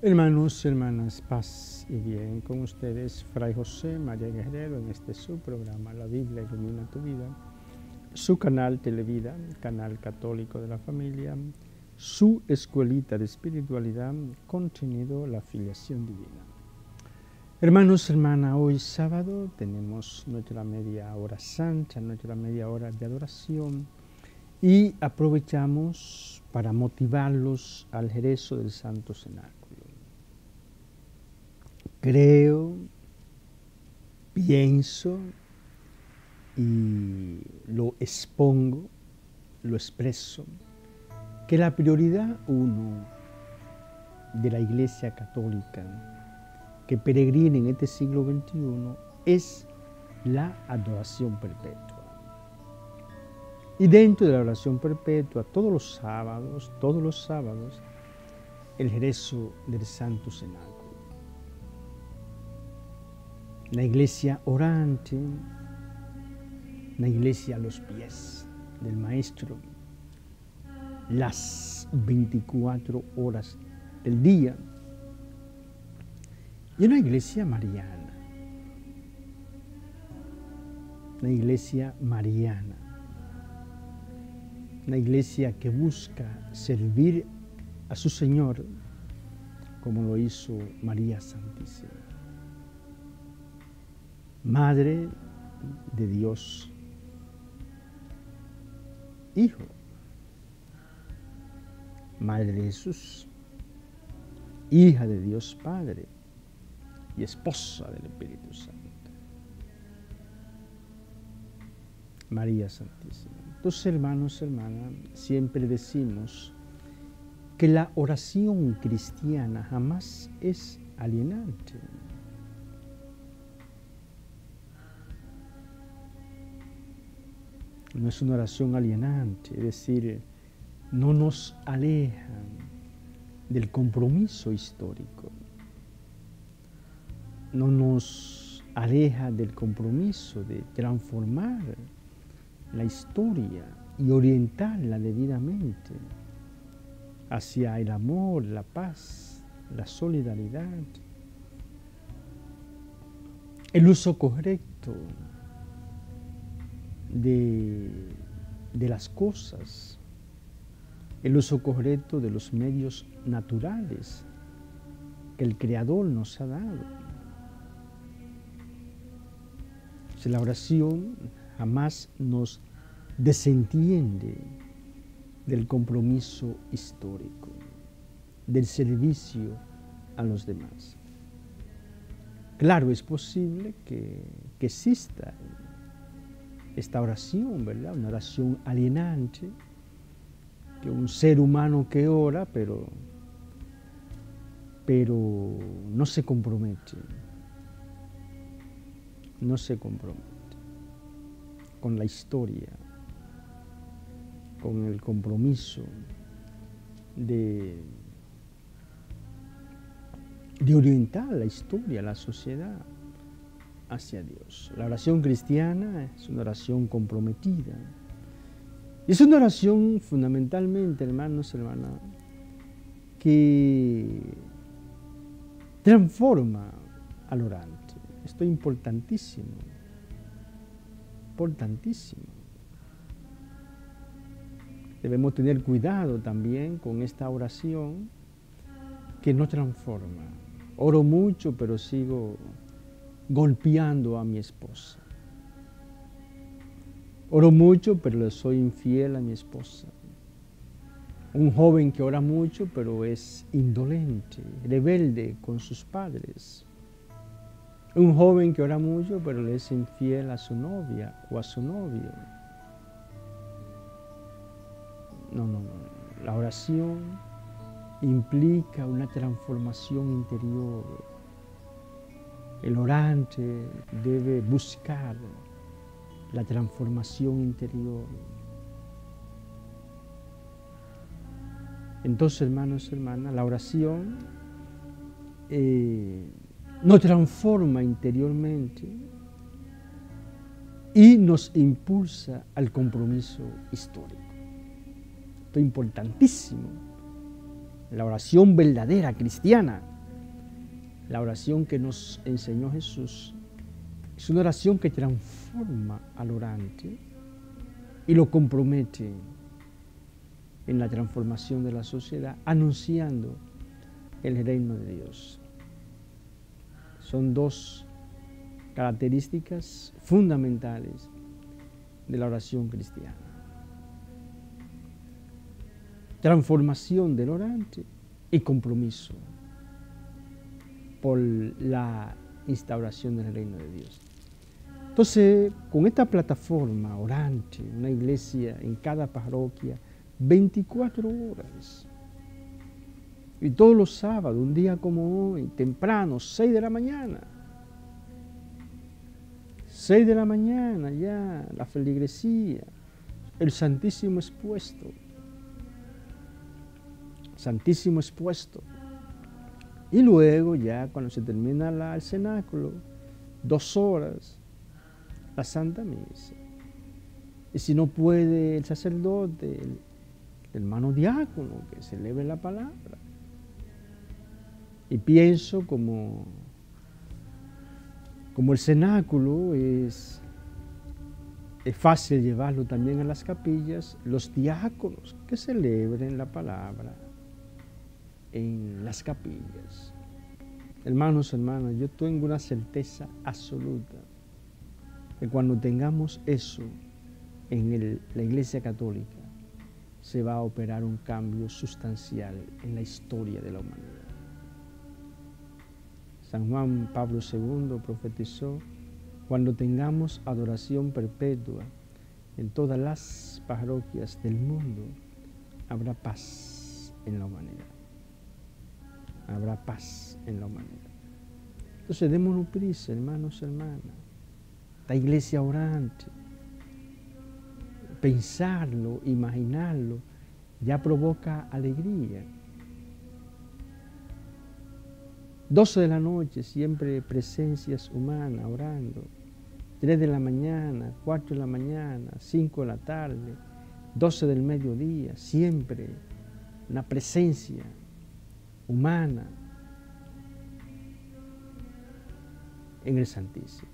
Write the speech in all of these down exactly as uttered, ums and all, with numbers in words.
Hermanos, hermanas, paz y bien con ustedes, Fray José María Guerrero, en este su programa, La Biblia Ilumina Tu Vida, su canal Televida, canal católico de la familia, su escuelita de espiritualidad, contenido La Filiación Divina. Hermanos, hermanas, hoy sábado tenemos nuestra media hora santa, nuestra media hora de adoración y aprovechamos para motivarlos al rezo del Santo Cenáculo. Creo, pienso y lo expongo, lo expreso, que la prioridad uno de la Iglesia Católica que peregrina en este siglo veintiuno es la adoración perpetua. Y dentro de la adoración perpetua, todos los sábados, todos los sábados, el rezo del Santo Cenáculo. La iglesia orante, la iglesia a los pies del Maestro, las veinticuatro horas del día, y una iglesia mariana, una iglesia mariana, una iglesia que busca servir a su Señor como lo hizo María Santísima. Madre de Dios, Hijo, Madre de Jesús, hija de Dios Padre y esposa del Espíritu Santo. María Santísima. Entonces, hermanos, hermanas, siempre decimos que la oración cristiana jamás es alienante. No es una oración alienante, es decir, no nos aleja del compromiso histórico, no nos aleja del compromiso de transformar la historia y orientarla debidamente hacia el amor, la paz, la solidaridad, el uso correcto De, de las cosas, el uso correcto de los medios naturales que el Creador nos ha dado. Si la oración jamás nos desentiende del compromiso histórico, del servicio a los demás. Claro, es posible que, que exista esta oración, ¿verdad? Una oración alienante, que un ser humano que ora, pero, pero no se compromete, no se compromete con la historia, con el compromiso de, de orientar la historia, la sociedad hacia Dios. La oración cristiana es una oración comprometida. Y es una oración fundamentalmente, hermanos, hermanas, que transforma al orante. Esto es importantísimo, importantísimo. Debemos tener cuidado también con esta oración que no transforma. Oro mucho, pero sigo golpeando a mi esposa. Oro mucho, pero le soy infiel a mi esposa. Un joven que ora mucho, pero es indolente, rebelde con sus padres. Un joven que ora mucho, pero le es infiel a su novia o a su novio. No, no, no. La oración implica una transformación interior. El orante debe buscar la transformación interior. Entonces, hermanos, hermanas, la oración eh, nos transforma interiormente y nos impulsa al compromiso histórico. Esto es importantísimo. La oración verdadera cristiana La oración que nos enseñó Jesús es una oración que transforma al orante y lo compromete en la transformación de la sociedad, anunciando el reino de Dios. Son dos características fundamentales de la oración cristiana. Transformación del orante y compromiso por la instauración del reino de Dios. Entonces, con esta plataforma orante, una iglesia en cada parroquia, veinticuatro horas, y todos los sábados, un día como hoy, temprano, seis de la mañana, seis de la mañana ya, la feligresía, el Santísimo expuesto, Santísimo expuesto. Y luego ya cuando se termina la, el cenáculo, dos horas, la Santa Misa. Y si no puede el sacerdote, el, el hermano diácono, que se eleve la palabra. Y pienso como, como el cenáculo es, es fácil llevarlo también a las capillas, los diáconos que celebren la palabra en las capillas. Hermanos, hermanas, yo tengo una certeza absoluta que cuando tengamos eso en el, la Iglesia Católica, se va a operar un cambio sustancial en la historia de la humanidad. San Juan Pablo segundo profetizó: cuando tengamos adoración perpetua en todas las parroquias del mundo, habrá paz en la humanidad. Habrá paz en la humanidad. Entonces, démonos prisa, hermanos, hermanas. La iglesia orante, pensarlo, imaginarlo, ya provoca alegría. doce de la noche, siempre presencias humanas orando. tres de la mañana, cuatro de la mañana, cinco de la tarde, doce del mediodía, siempre una presencia humana en el Santísimo.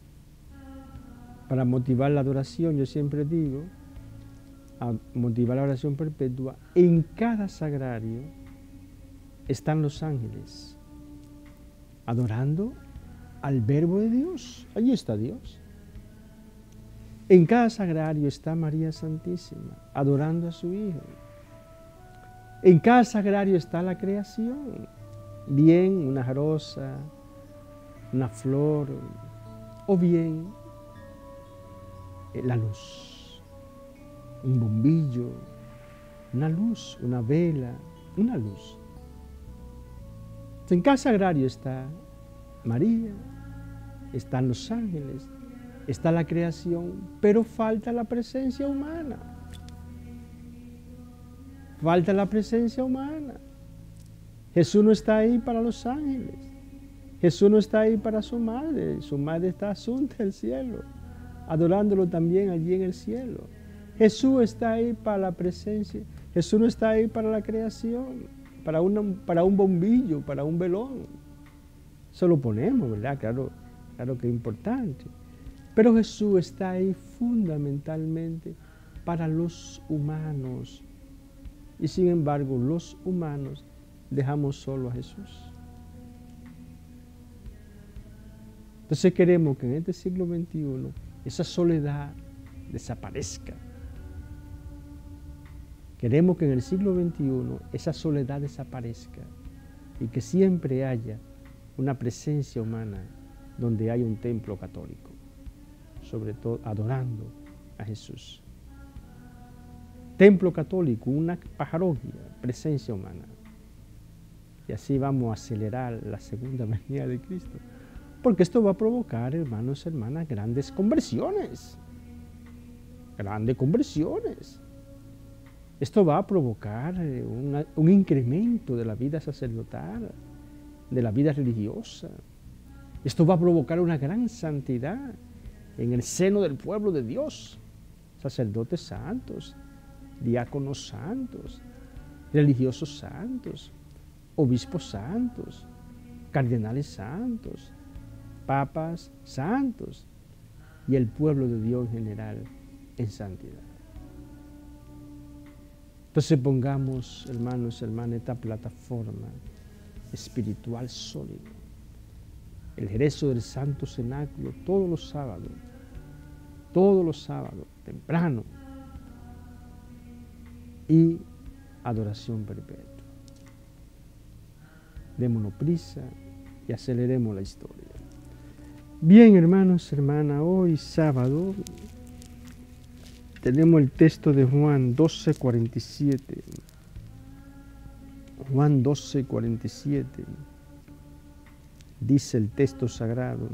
Para motivar la adoración, yo siempre digo, a motivar la oración perpetua, en cada sagrario están los ángeles adorando al Verbo de Dios. Allí está Dios. En cada sagrario está María Santísima adorando a su Hijo. En cada sagrario está la creación, bien una rosa, una flor, o bien la luz, un bombillo, una luz, una vela, una luz. En cada sagrario está María, están los ángeles, está la creación, pero falta la presencia humana. Falta la presencia humana. Jesús no está ahí para los ángeles. Jesús no está ahí para su madre. Su madre está asunta al cielo, adorándolo también allí en el cielo. Jesús está ahí para la presencia. Jesús no está ahí para la creación, para, una, para un bombillo, para un velón. Eso lo ponemos, ¿verdad? Claro, claro que es importante. Pero Jesús está ahí fundamentalmente para los humanos. Y sin embargo, los humanos dejamos solo a Jesús. Entonces queremos que en este siglo veintiuno esa soledad desaparezca. Queremos que en el siglo veintiuno esa soledad desaparezca y que siempre haya una presencia humana donde hay un templo católico, sobre todo adorando a Jesús. Templo católico, una parroquia, presencia humana. Y así vamos a acelerar la segunda venida de Cristo. Porque esto va a provocar, hermanos y hermanas, grandes conversiones. Grandes conversiones. Esto va a provocar una, un incremento de la vida sacerdotal, de la vida religiosa. Esto va a provocar una gran santidad en el seno del pueblo de Dios. Sacerdotes santos, diáconos santos, religiosos santos, obispos santos, cardenales santos, papas santos y el pueblo de Dios en general en santidad. Entonces pongamos, hermanos, hermanas, esta plataforma espiritual sólida, el rezo del Santo Cenáculo todos los sábados, todos los sábados, temprano, y adoración perpetua. Démonos prisa y aceleremos la historia. Bien, hermanos, hermanas, hoy sábado tenemos el texto de Juan doce, cuarenta y siete. Juan doce, cuarenta y siete. Dice el texto sagrado: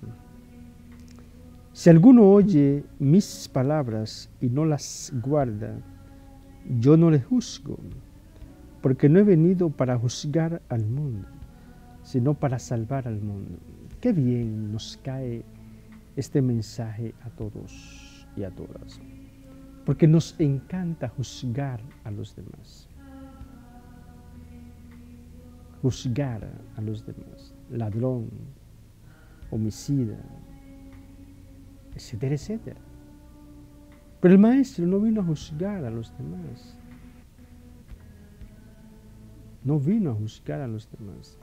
si alguno oye mis palabras y no las guarda, yo no le juzgo, porque no he venido para juzgar al mundo, sino para salvar al mundo. Qué bien nos cae este mensaje a todos y a todas, porque nos encanta juzgar a los demás. Juzgar a los demás, ladrón, homicida, etcétera, etcétera. Pero el maestro no vino a juzgar a los demás. No vino a juzgar a los demás.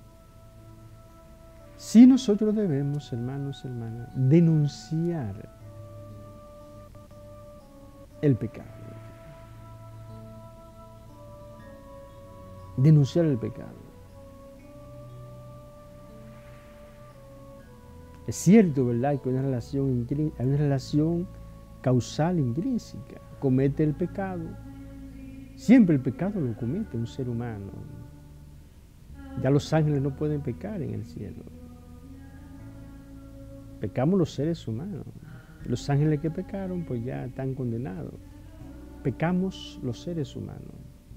Sí, nosotros debemos, hermanos, hermanas, denunciar el pecado. Denunciar el pecado. Es cierto, ¿verdad?, que hay una relación, hay una relación causal intrínseca. Comete el pecado. Siempre el pecado lo comete un ser humano. Ya los ángeles no pueden pecar en el cielo. Pecamos los seres humanos. Los ángeles que pecaron, pues ya están condenados. Pecamos los seres humanos.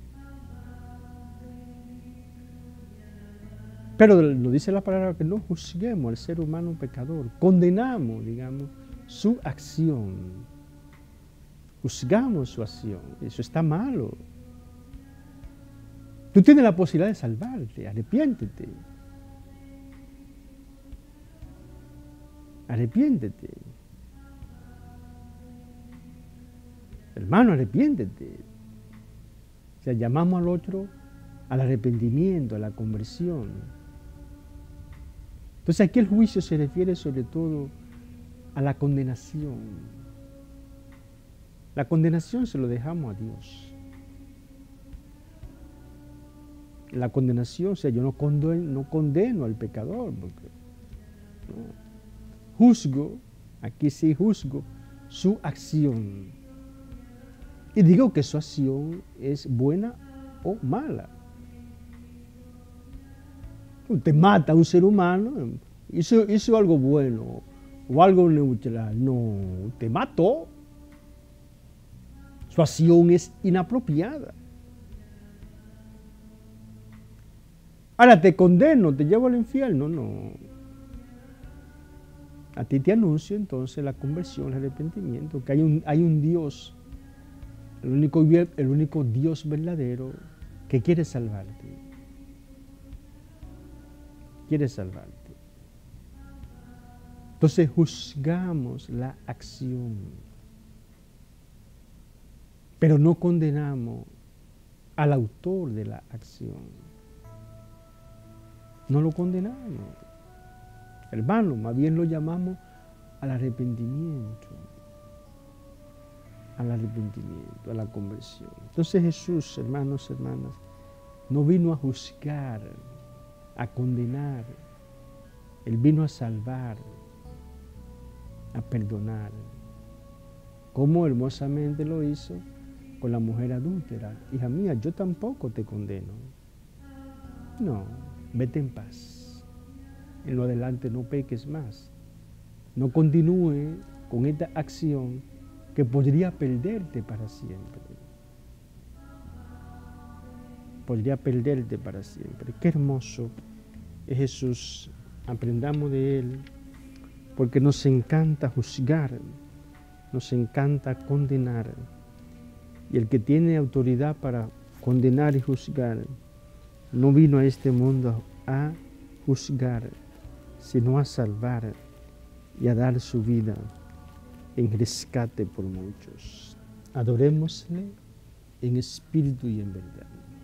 Pero nos dice la palabra que no juzguemos al ser humano pecador. Condenamos, digamos, su acción. Juzgamos su acción. Eso está malo. Tú tienes la posibilidad de salvarte. Arrepiéntete. Arrepiéntete. Hermano, arrepiéntete. O sea, llamamos al otro al arrepentimiento, a la conversión. Entonces aquí el juicio se refiere sobre todo a la condenación. La condenación se lo dejamos a Dios. La condenación, o sea, yo no condeno, no condeno al pecador, porque no. Juzgo, aquí sí juzgo su acción. Y digo que su acción es buena o mala. Usted mata a un ser humano, hizo, hizo algo bueno o algo neutral. No, usted mató. Su acción es inapropiada. Ahora te condeno, te llevo al infierno. No. A ti te anuncio entonces la conversión, el arrepentimiento, que hay un, hay un Dios, el único, el único Dios verdadero que quiere salvarte. Quiere salvarte. Entonces juzgamos la acción, pero no condenamos al autor de la acción. No lo condenamos. Hermano, más bien lo llamamos al arrepentimiento. Al arrepentimiento, a la conversión. Entonces Jesús, hermanos, hermanas, no vino a juzgar, a condenar. Él vino a salvar, a perdonar. Como hermosamente lo hizo con la mujer adúltera. Hija mía, yo tampoco te condeno. No, vete en paz. En lo adelante no peques más. No continúe con esta acción que podría perderte para siempre. Podría perderte para siempre. Qué hermoso es Jesús. Aprendamos de Él, porque nos encanta juzgar, nos encanta condenar. Y el que tiene autoridad para condenar y juzgar, no vino a este mundo a juzgar, sino a salvar y a dar su vida en rescate por muchos. Adorémosle en espíritu y en verdad.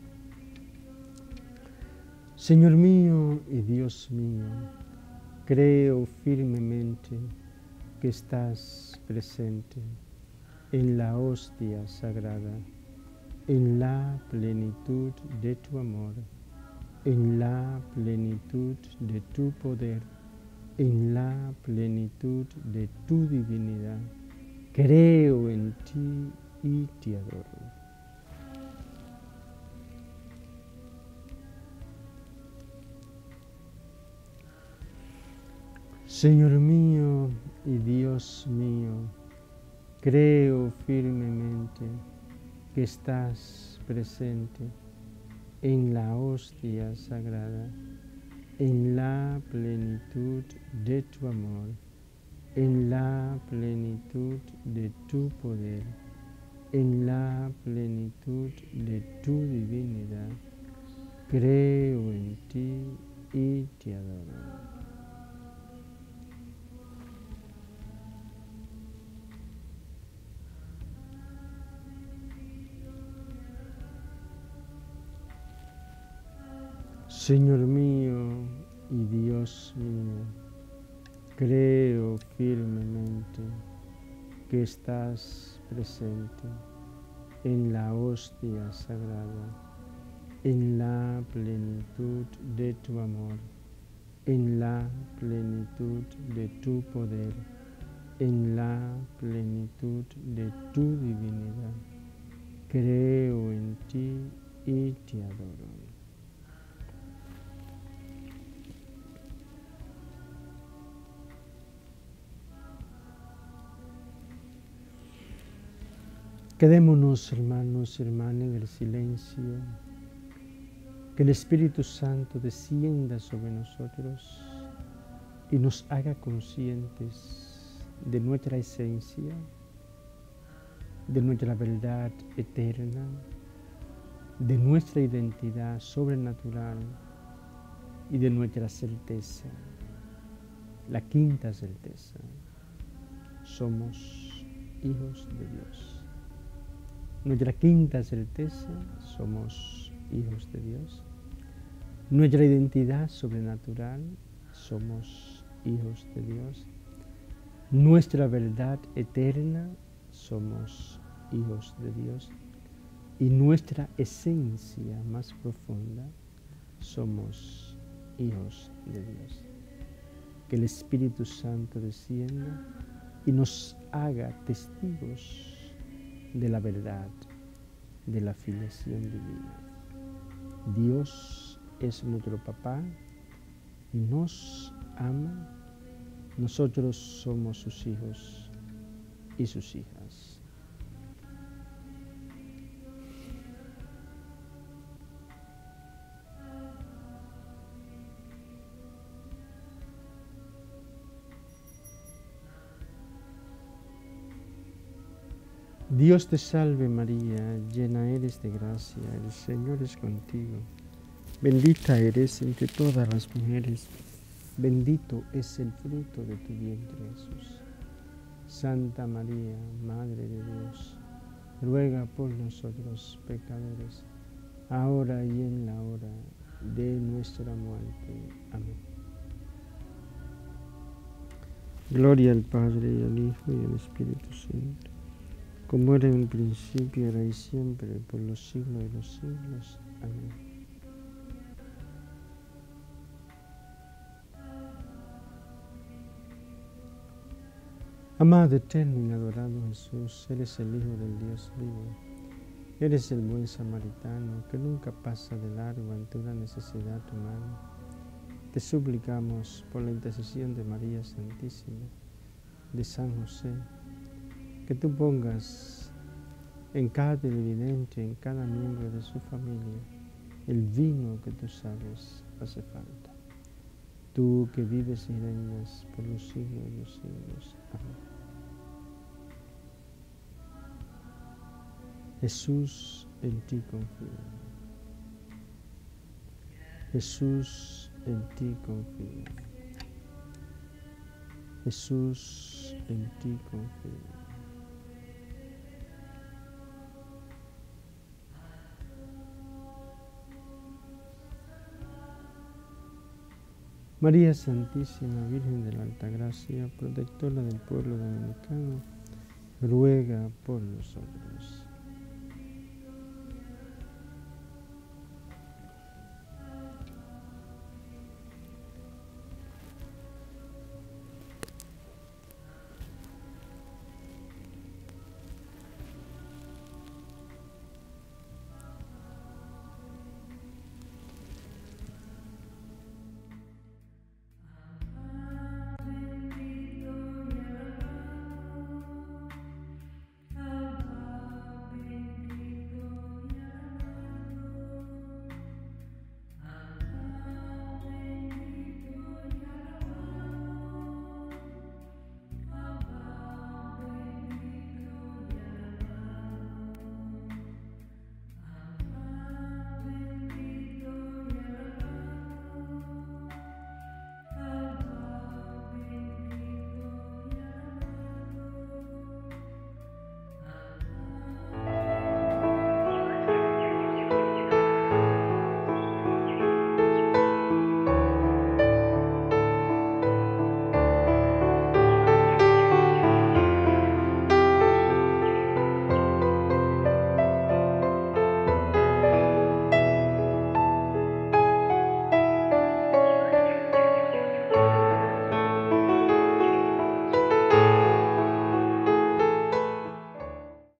Señor mío y Dios mío, creo firmemente que estás presente en la hostia sagrada, en la plenitud de tu amor, en la plenitud de tu poder, en la plenitud de tu divinidad. Creo en ti y te adoro. Señor mío y Dios mío, creo firmemente que estás presente en la hostia sagrada, en la plenitud de tu amor, en la plenitud de tu poder, en la plenitud de tu divinidad. Creo en ti y te adoro. Señor mío y Dios mío, creo firmemente que estás presente en la hostia sagrada, en la plenitud de tu amor, en la plenitud de tu poder, en la plenitud de tu divinidad. Creo en ti y te adoro. Quedémonos, hermanos y hermanas, en el silencio. Que el Espíritu Santo descienda sobre nosotros y nos haga conscientes de nuestra esencia, de nuestra verdad eterna, de nuestra identidad sobrenatural y de nuestra certeza, la quinta certeza. Somos hijos de Dios. Nuestra quinta certeza, somos hijos de Dios. Nuestra identidad sobrenatural, somos hijos de Dios. Nuestra verdad eterna, somos hijos de Dios. Y nuestra esencia más profunda, somos hijos de Dios. Que el Espíritu Santo descienda y nos haga testigos de la verdad, de la filiación divina. Dios es nuestro papá, nos ama, nosotros somos sus hijos y sus hijas. Dios te salve María, llena eres de gracia, el Señor es contigo. Bendita eres entre todas las mujeres, bendito es el fruto de tu vientre Jesús. Santa María, Madre de Dios, ruega por nosotros pecadores, ahora y en la hora de nuestra muerte. Amén. Gloria al Padre, y al Hijo, y al Espíritu Santo, como era en el principio, ahora y siempre, por los siglos de los siglos. Amén. Amado, eterno y adorado Jesús, eres el Hijo del Dios vivo. Eres el buen samaritano que nunca pasa de largo ante una necesidad humana. Te suplicamos por la intercesión de María Santísima, de San José, que tú pongas en cada televidente, en cada miembro de su familia, el vino que tú sabes hace falta. Tú que vives y reinas por los siglos de los siglos. Amén. Jesús, en ti confío. Jesús, en ti confío. Jesús, en ti confío. María Santísima, Virgen de la Altagracia, protectora del pueblo dominicano, ruega por nosotros.